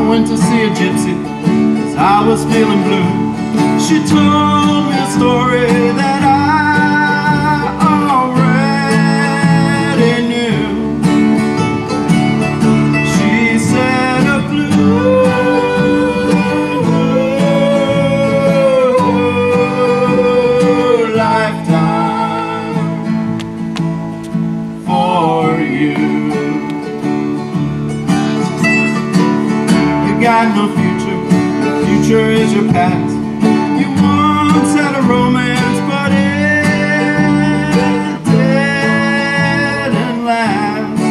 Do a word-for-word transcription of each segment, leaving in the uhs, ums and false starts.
went to see a gypsy, 'cause I was feeling blue. She told me a story that I already knew. She said a blue lifetime for you. You got no future, the future is your past. You once had a romance, but it didn't last.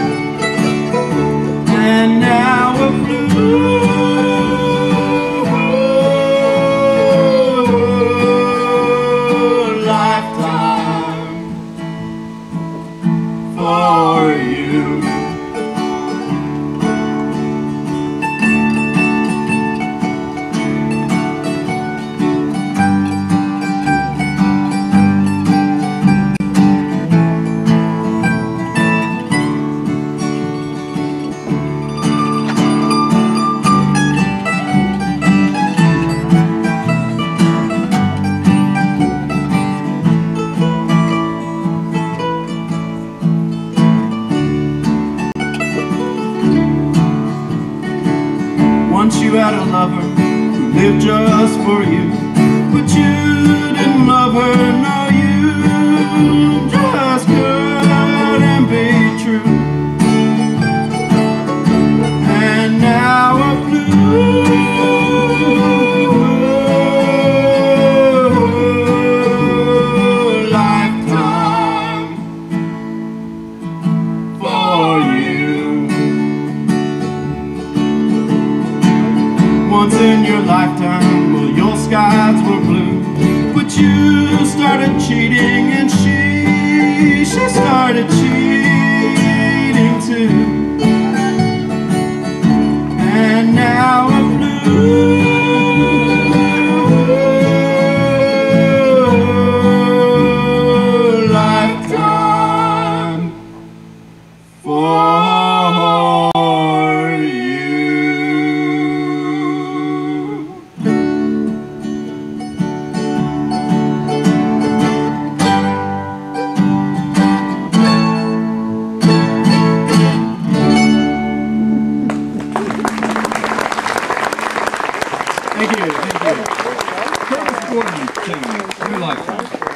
And now a blue lifetime for you. Once you had a lover who lived just for you, but you didn't love her, no, you just couldn't be true. And now a blue lifetime for you. Once in your lifetime, well, your skies were blue, but you started cheating, and she, she started cheating too. And now a blue lifetime for Thank you, thank you. Curtis Gordon singing New Lifetime.